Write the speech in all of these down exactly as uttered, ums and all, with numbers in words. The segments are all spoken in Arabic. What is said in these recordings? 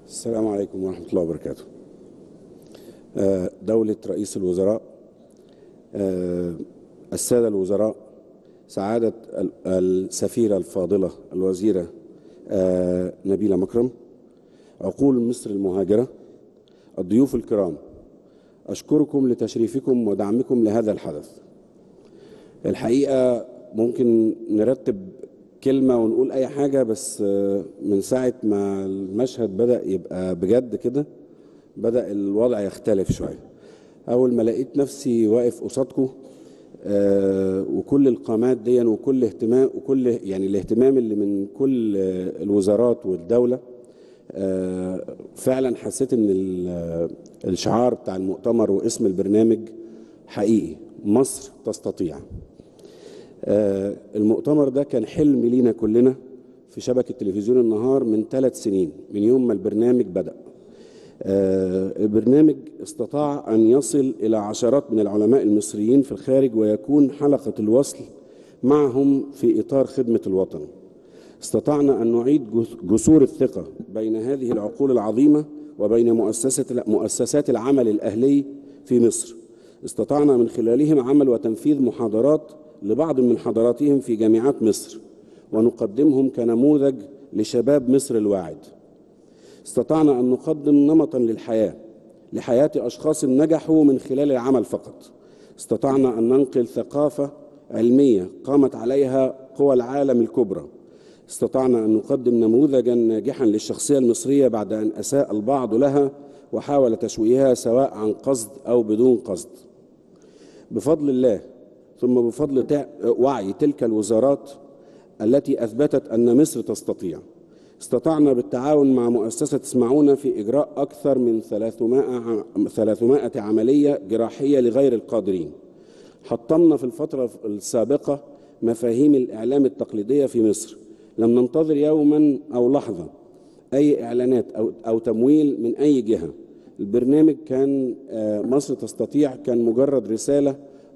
السلام عليكم ورحمة الله وبركاته. دولة رئيس الوزراء، السادة الوزراء، سعادة السفيرة الفاضلة الوزيرة نبيلة مكرم، عقول مصر المهاجرة، الضيوف الكرام، أشكركم لتشريفكم ودعمكم لهذا الحدث. الحقيقة ممكن نرتب كلمة ونقول أي حاجة، بس من ساعة ما المشهد بدأ يبقى بجد كده بدأ الوضع يختلف شوية. أول ما لقيت نفسي واقف قصادكم آه وكل القامات دي وكل اهتمام وكل يعني الاهتمام اللي من كل الوزارات والدولة، آه فعلا حسيت ان الشعار بتاع المؤتمر واسم البرنامج حقيقي، مصر تستطيع. آه المؤتمر ده كان حلم لينا كلنا في شبكة تلفزيون النهار من ثلاث سنين من يوم ما البرنامج بدأ. آه البرنامج استطاع أن يصل إلى عشرات من العلماء المصريين في الخارج ويكون حلقة الوصل معهم في إطار خدمة الوطن. استطعنا أن نعيد جسور الثقة بين هذه العقول العظيمة وبين مؤسسة مؤسسات العمل الأهلي في مصر. استطعنا من خلالهم عمل وتنفيذ محاضرات لبعض من حضراتهم في جامعات مصر ونقدمهم كنموذج لشباب مصر الواعد. استطعنا أن نقدم نمطا للحياة لحياة أشخاص نجحوا من خلال العمل فقط. استطعنا أن ننقل ثقافة علمية قامت عليها قوى العالم الكبرى. استطعنا أن نقدم نموذجا ناجحا للشخصية المصرية بعد أن أساء البعض لها وحاول تشويهها سواء عن قصد أو بدون قصد. بفضل الله ثم بفضل وعي تلك الوزارات التي أثبتت أن مصر تستطيع، استطعنا بالتعاون مع مؤسسة اسمعونا في إجراء أكثر من ثلاثمائة عملية جراحية لغير القادرين. حطمنا في الفترة السابقة مفاهيم الإعلام التقليدية في مصر. لم ننتظر يوما أو لحظة أي إعلانات أو, أو تمويل من أي جهة. البرنامج كان مصر تستطيع كان مجرد رسالة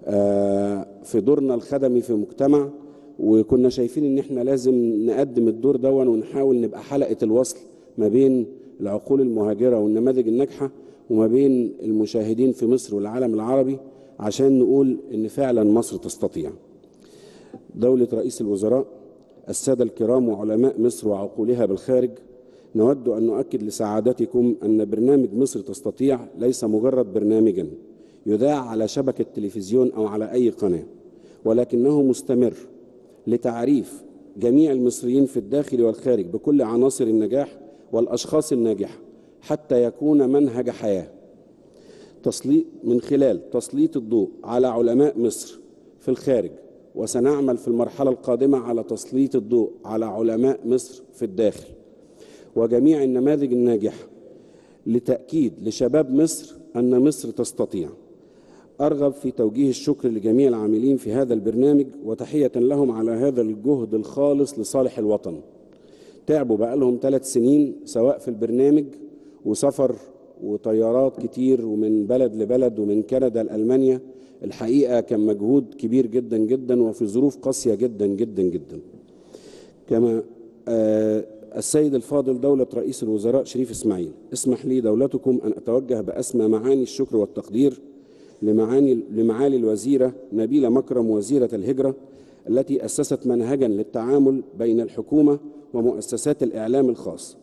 في دورنا الخدمي في مجتمع، وكنا شايفين ان احنا لازم نقدم الدور دون ونحاول نبقى حلقة الوصل ما بين العقول المهاجرة والنماذج الناجحة وما بين المشاهدين في مصر والعالم العربي، عشان نقول ان فعلا مصر تستطيع. دولة رئيس الوزراء، السادة الكرام وعلماء مصر وعقولها بالخارج، نود أن نؤكد لسعادتكم أن برنامج مصر تستطيع ليس مجرد برنامجا يذاع على شبكة تلفزيون أو على أي قناة، ولكنه مستمر لتعريف جميع المصريين في الداخل والخارج بكل عناصر النجاح والأشخاص الناجحة حتى يكون منهج حياة. تسليط من خلال تسليط الضوء على علماء مصر في الخارج، وسنعمل في المرحلة القادمة على تسليط الضوء على علماء مصر في الداخل وجميع النماذج الناجحة لتأكيد لشباب مصر أن مصر تستطيع. أرغب في توجيه الشكر لجميع العاملين في هذا البرنامج وتحية لهم على هذا الجهد الخالص لصالح الوطن. تعبوا بقالهم ثلاث سنين سواء في البرنامج وسفر وطيارات كتير ومن بلد لبلد ومن كندا لألمانيا. الحقيقة كان مجهود كبير جدا جدا وفي ظروف قاسية جدا جدا جدا. كما آه السيد الفاضل دولة رئيس الوزراء شريف إسماعيل، اسمح لي دولتكم أن أتوجه بأسمى معاني الشكر والتقدير لمعاني لمعالي الوزيرة نبيلة مكرم وزيرة الهجرة التي أسست منهجا للتعامل بين الحكومة ومؤسسات الإعلام الخاص.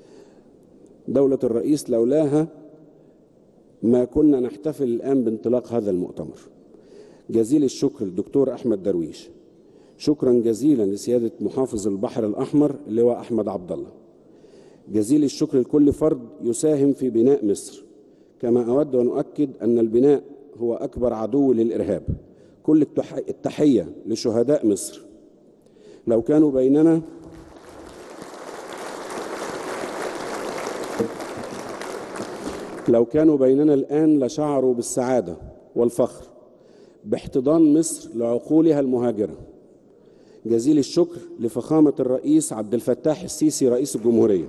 دولة الرئيس لولاها ما كنا نحتفل الآن بانطلاق هذا المؤتمر. جزيل الشكر للدكتور أحمد درويش. شكرا جزيلا لسيادة محافظ البحر الأحمر اللواء أحمد عبد الله. جزيل الشكر لكل فرد يساهم في بناء مصر. كما أود أن أؤكد أن البناء هو أكبر عدو للإرهاب. كل التحية لشهداء مصر. لو كانوا بيننا لو كانوا بيننا الآن لشعروا بالسعادة والفخر باحتضان مصر لعقولها المهاجرة. جزيل الشكر لفخامة الرئيس عبد الفتاح السيسي رئيس الجمهورية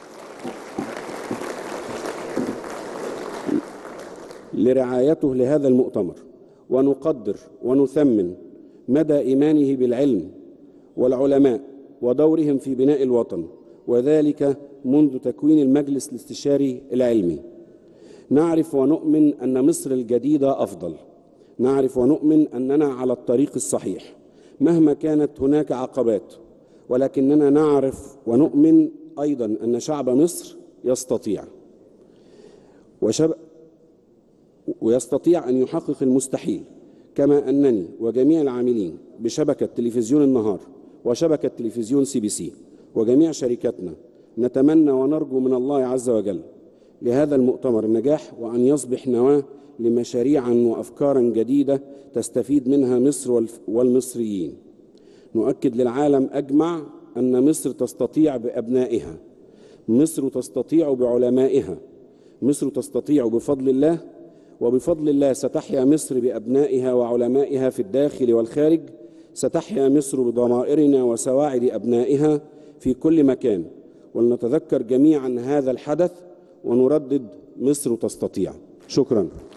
لرعايته لهذا المؤتمر، ونقدر ونثمن مدى إيمانه بالعلم والعلماء ودورهم في بناء الوطن وذلك منذ تكوين المجلس الاستشاري العلمي. نعرف ونؤمن أن مصر الجديدة أفضل. نعرف ونؤمن أننا على الطريق الصحيح مهما كانت هناك عقبات، ولكننا نعرف ونؤمن أيضا أن شعب مصر يستطيع وشب... ويستطيع أن يحقق المستحيل، كما أنني وجميع العاملين بشبكة تلفزيون النهار وشبكة تلفزيون سي بي سي وجميع شركاتنا نتمنى ونرجو من الله عز وجل لهذا المؤتمر النجاح، وأن يصبح نواة لمشاريع وأفكار جديدة تستفيد منها مصر والمصريين. نؤكد للعالم أجمع أن مصر تستطيع بأبنائها، مصر تستطيع بعلمائها، مصر تستطيع بفضل الله، وبفضل الله ستحيا مصر بأبنائها وعلمائها في الداخل والخارج. ستحيا مصر بضمائرنا وسواعد أبنائها في كل مكان. ولنتذكر جميعا هذا الحدث ونردد: مصر تستطيع. شكرا.